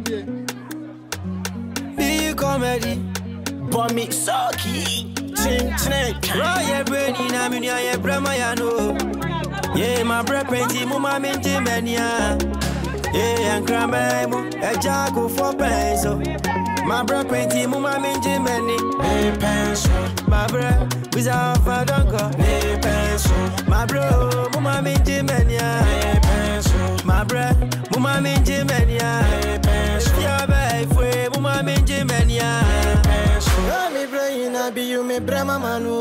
Be comedy, but me sucky. Roy brain in a minia, yeah, Brahma, ya know. Yeah, my breath painty, mumma minty mania. Yeah, and crammo, a jago for pencil. My breath painty, mumma minty many. Hey, pencil, my breath, without a dunker. Hey, pencil, my bro, mumma minty mania. Hey, pencil, my breath, mumma minty mania. Hey, pencil, your baby, mumma minty mania. Hey, me brain, I be you, me brama manu.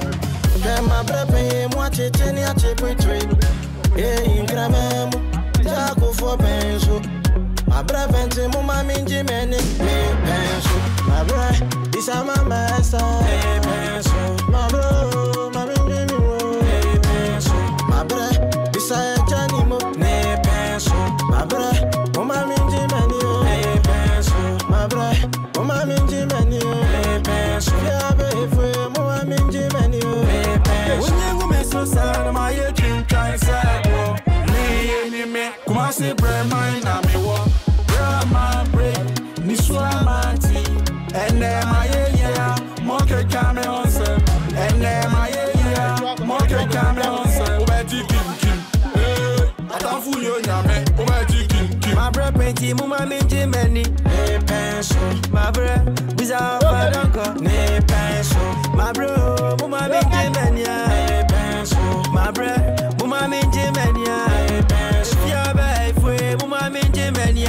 My breath, moi, Chechenia, Cheputri. Hey, in crammo, jago for pencil. My breath painty, mumma minty many. Hey, pencil, my breath, this is my master. Hey, pencil, my bro, my minty mo. Hey, pencil, my breath, this is Johnny mo. Hey, pencil, my breath, mumma minty many. Hey, pencil, my breath, mumma minty many. Hey, pencil, yeah, baby, mumma minty many. Hey, pencil, when you go so sad, my dream can't say. Me, me, come on, say, bread, mine, I'm me walk. My brain, Niswamati, and then my yeah, Mocker Camel on some, and then my yeah, Mocker Camel on some, where you can, I don't fool you, Yame, where you can. My breath painty, mumma minty many, hey, pencil, my breath, without a dunker, hey, pencil, my bro, mumma minty many, hey, pencil, my breath, mumma minty many, hey, pencil, your baby, mumma minty many.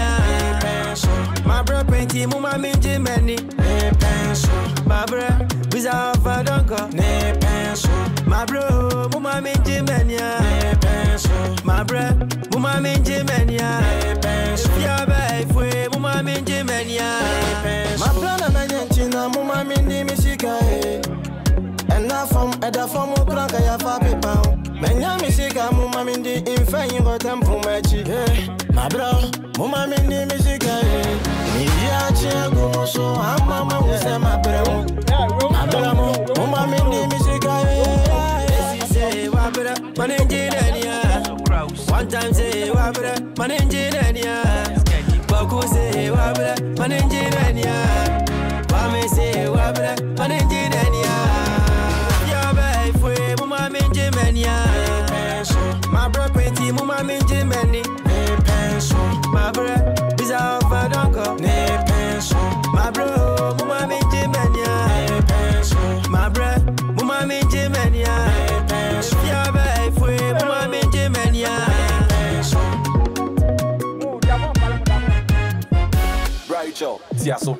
My breath painty, mumma minty many. Hey, pencil, my breath, without a dunker. Hey, pencil, my bro, mumma minty many. Hey, pencil, my breath, mumma minty many. Hey, pencil, your baby, mumma minty many. My brother, my gentina, mumma minty misika. And now from Edda from Ukranka, ya papi pound. Menya misika, mumma minty, in fact, you got them from my bro, mumma minty misika. Go so I'm mama who say my bro. My bro, mama mini music. Say wabra, man engineer. One time say wabra, man engineer. Baku say wabra, man engineer. Wame say wabra, man engineer. Ya bay fwe mama engineer. My bro pretty mama engineer. My bro is out for dunker. My bro, mumma minty mania. My bro, mumma minty mania. Ya bay fwe, mumma minty mania. Right, yo, Tiaso.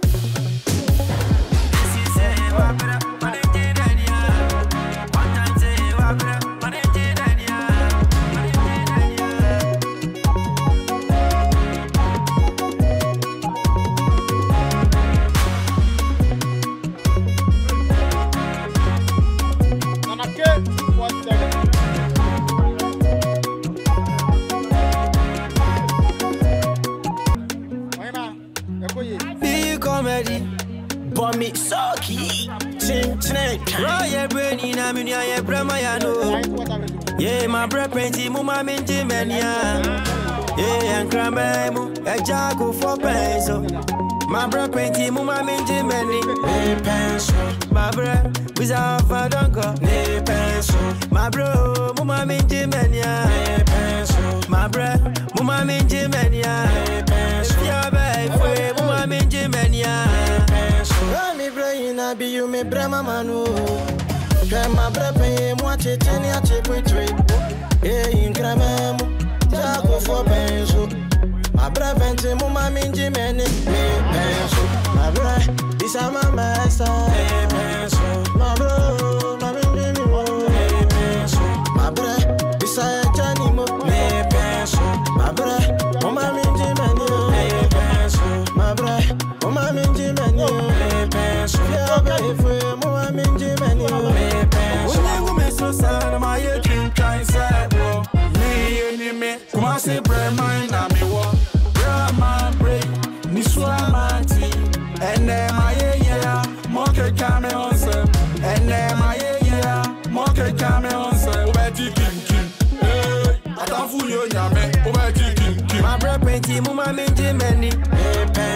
Be comedy, but me sucky. Roy brain in a minia, yeah, Brahma, ya know. Yeah, my breath painty, mumma minty mania. Yeah, and crammo, a jago for pencil. My breath painty, mumma minty many. Hey, pencil, my breath, without a dunker. Hey, pencil, my bro, mumma minty mania. Hey, pencil, my breath, mumma minty mania. Hey, pencil, your baby, mumma minty mania. Hey, pencil, me brain, I be you, me brama manu. My breath, moi, Chechenia, Cheputri. Hey, in crammo, jago for pencil. My breath painty, mumma minty many. Hey, pencil, my breath, this is my master. Hey, pencil, my bro, my minty mo. Hey, pencil, my breath, this is Johnny mo. Hey, pencil, my breath, mumma minty many. Hey, pencil, my breath, mumma minty many. Hey, pencil, yeah, baby, mumma minty many. Hey, pencil, when you go so sad, my dream can't say. Me, come on, say, bread, mine, I'm me walk. My brain, Niswamati, and then my yeah, Mocker Camel on some, and then my yeah, Mocker Camel on some, where you can, I don't fool you, Yame, where you can. My breath painty, mumma minty many.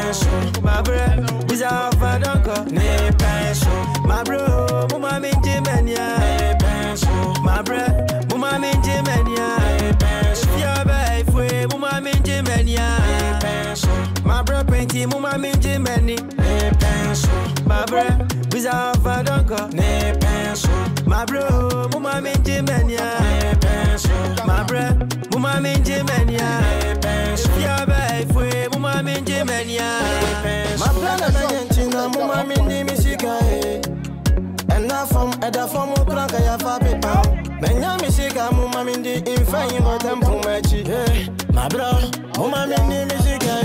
painty, mama minji many. Ne penso, my bro, bizarre fadonko. Ne penso, my bro, mama minji many. Ne penso, my bro, mama minji many. Ne penso, ya bae fue, mama minji many. Ne penso, my brother na yentina, mama minji misika. And now from Edda from Ukranka ya fabi pao. Menya misika, mama minji infanyi motem pumechi. My bro, mama minji misika.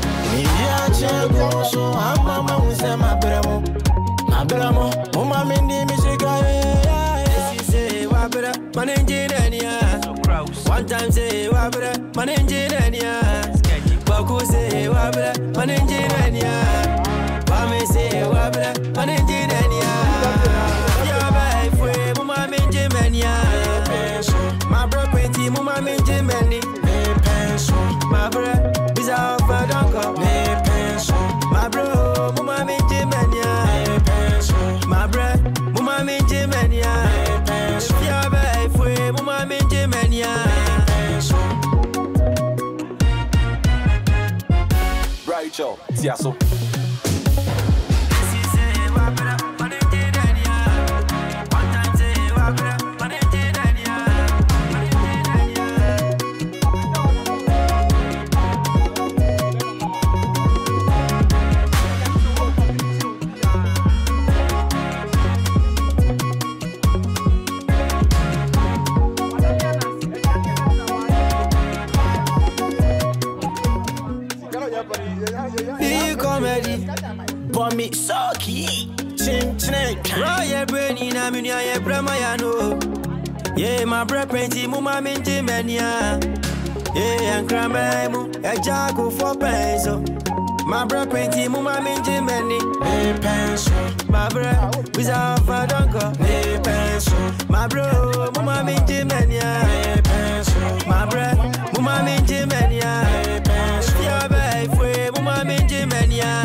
So I'm mama who say my bramo, mama mindi misika. She say wabra, man engineer. One time say wabra, man engineer. Baku say wabra, man engineer. Bame say wabra, man engineer. Yabai fue mama minji mania. My bro painty mama minji mani. My bro is out for donko. My bro, mama minji mania. My bro, mama minji mania. Ya bae fue mama minji mania. Rachel, Tiasso. Me socky, chin chin. Roy Bernie na minya ye bramayano. Yeah, my bro painty mama minji mania. Yeah, and crambe mu a jago for peso. My bro painty mama minji mani. Ne penso, my bro without fadonko. Ne penso, my bro mama minji mania. Ne penso, my bro mama minji mania. Ne penso, ya bae fue mama minji mania.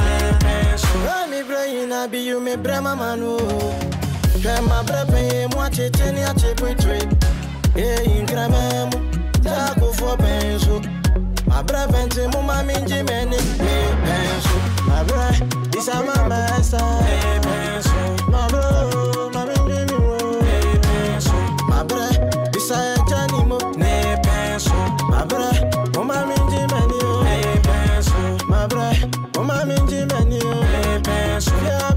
Be you me brema manu. Kema brepe moi cheteni a chepetwe. In gramemu, jago for penso. My brevente mama minji meni. Me penso. My bre, this a my master. Me penso. My bro, my minji mi wo. Me penso. My bre, this a janimo. Me penso. My bre, mama minji meni. Me penso. My bre, mama minji meni. Me penso.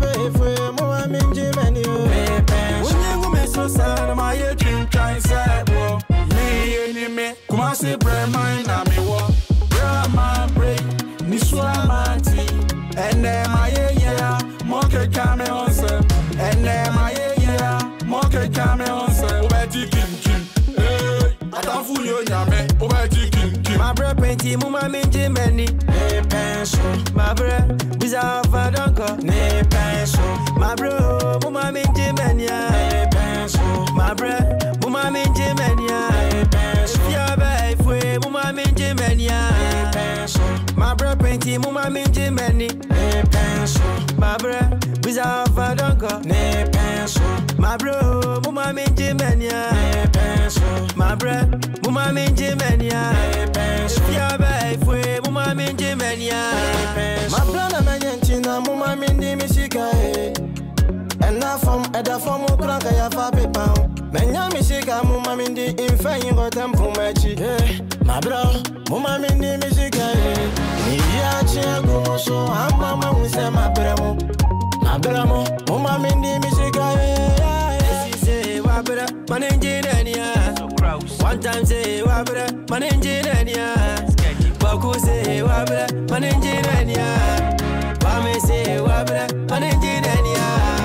Say Brahman na me wo Brahman break ni swamanti and then my yeah moke kame on se and then my yeah moke kame on se obeti king eh atafu yo nyame obeti king my bro painty mama minji mani ne penso my bro bizarre fadonko ne penso my bro mama minji mani ne penso my bro mama minji mani ne penso ya bae fue mama minji mani ne penso my bro painty mama minji mani ne penso my bro bizarre fadonko ne penso my bro mama minji mani ne penso my bro mama minji mani ne penso ya bae fue mama minji mani ne penso my brother na yentina mama minji misika and now from Edda from Ukranka ya fabi pao. Menya misika mama minji infanyi motem pumechi. My bro, mama minji misika. Ni ya chiago so I'm mama who say my bramo. My bramo, mama minji misika. She say wabra, man engineer. One time say wabra, man engineer. Baku say wabra, man engineer. Bame say wabra, man engineer.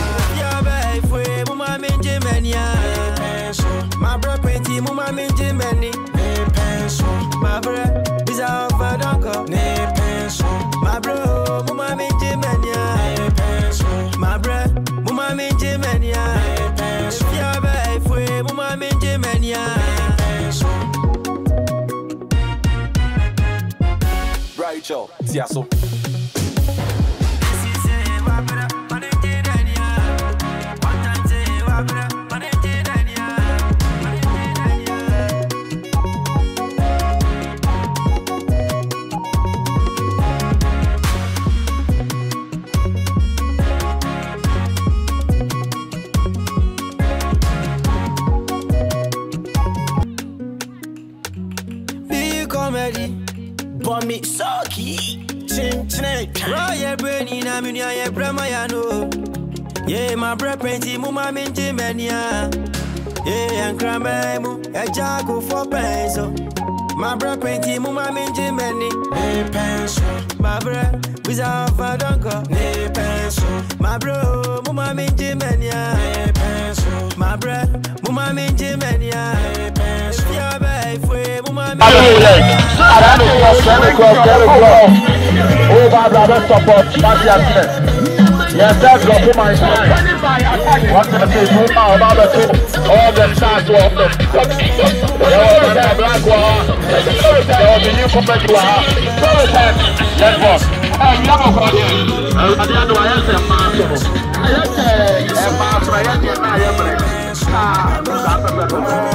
My bro painty mama minji mani. Ne penso. My bro is out for donko. Ne penso. My bro mama minji mani. Ne penso. My bro mama minji mani. Ne penso. Ya bae fue mama minji mani. Ne penso. Rachel, Tiasso. Royal Brainy, Namunia, Bramayano. Yeah, my bread painting, Mumma Minty Mania. Yeah, and Cramamu, a jago for peso. My bread painting, Mumma Minty Mani. Ne pencil, my bread, without Fadonko. Ne pencil, my bro, Mumma Minty Mania. Ne pencil, my bread, Mumma Minty Mania. Ne pencil, yeah, babe, Mumma Minty. Oh, my brother, support, yes, that's got to my side. What can I say? About the two, all the stars to off them. Black wall, there will be new comment to our let's walk. I'm not going to I don't know. I am a master. I am a